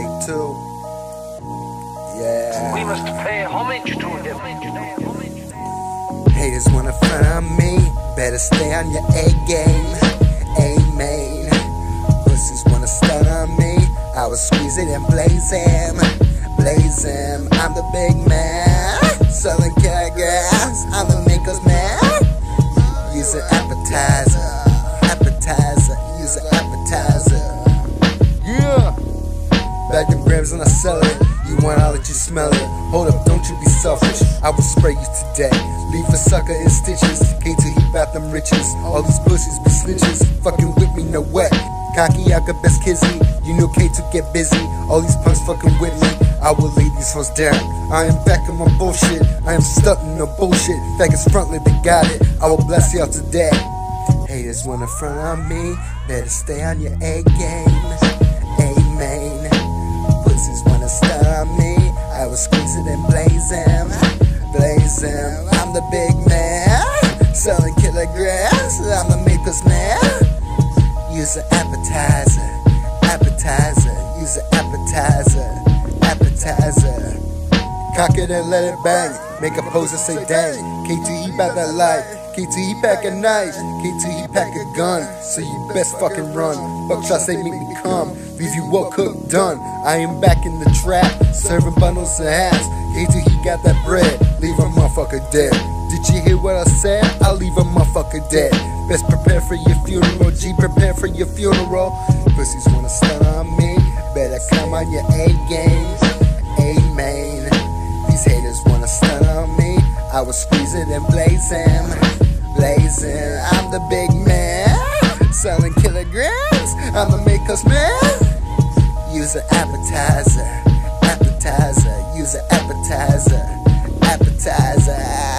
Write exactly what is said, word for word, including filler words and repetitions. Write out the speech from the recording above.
Take two. Yeah. We must pay homage to him. Haters wanna front on me, better stay on your A game. Amen. Pussies wanna stun on me, I will squeeze it and blaze him. Blaze him, I'm the big man. Selling kilograms, I'm the maker's man. Use an appetizer, appetizer, use an appetizer. Yeah. Back in grams and I sell it. You want, I'll let you smell it. Hold up, don't you be selfish. I will spray you today. Leave a sucker in stitches. K two heap out them riches. All these pussies be snitches. Fucking with me, no wet. Cocky, I got best kizzy. You know K two get busy. All these punks fucking with me. I will lay these hoes down. I am back on my bullshit. I am stunting no bullshit. Faggots frontlit, they got it. I will bless y'all today. Haters wanna front on me. Better stay on your A game. Amen. Pussies wanna stun on me, I will squeeze it and blaze him, blaze him. I'm the big man, selling kilograms. I'm the maker's man. Use an appetizer, appetizer. Use an appetizer, appetizer. Cock it and let it bang. Make a pose and say dang. K two E bout that life. K two E pack a knife. K two E pack a gun. So you best fucking run. Buckshots they make me come. Leave you well cooked done. I am back in the trap, serving bundles of hats. K two E got that bread. Leave a motherfucker dead. Did you hear what I said? I'll leave a motherfucker dead. Best prepare for your funeral. G, prepare for your funeral. Pussies wanna stun on me. Better come on your A game. Amen. These haters wanna stun on me. I will squeeze it and blaze him. Blaze him. I'm the big man. Selling kilograms. I'm the maker's man. Use an appetizer. Appetizer. Use an appetizer. Appetizer.